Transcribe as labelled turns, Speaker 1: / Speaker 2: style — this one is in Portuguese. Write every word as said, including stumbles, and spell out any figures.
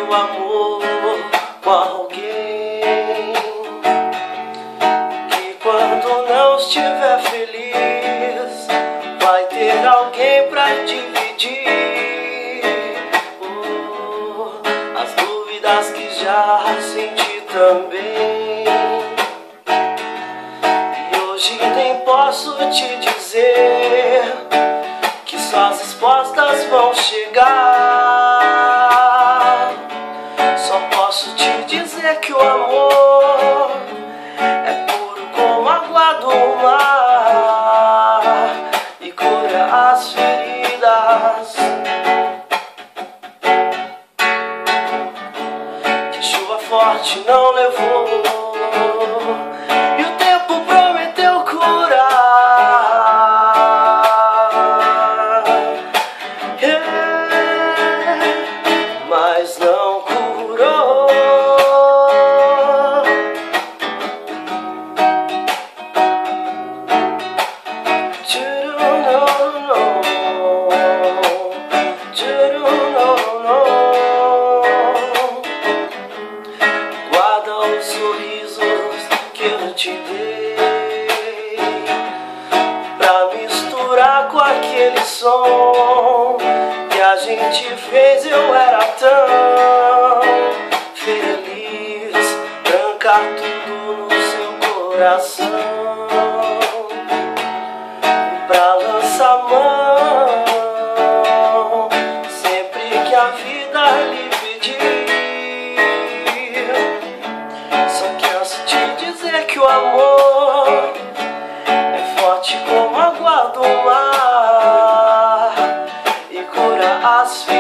Speaker 1: o amor com alguém que quando não estiver feliz vai ter alguém pra dividir oh, as dúvidas que já senti também. E hoje nem posso te dizer que só as respostas vão chegar. Só posso te dizer que o amor é puro como água do mar e cura as feridas que chuva forte não levou e o tempo prometeu curar, yeah, mas não curou. Guarda os sorrisos que eu te dei pra misturar com aquele som que a gente fez. Eu era tão feliz, trancar tudo no seu coração pra lançar mão sempre que a vida lhe pedir. Só canso de dizer que o amor é forte como a água do mar e cura as feridas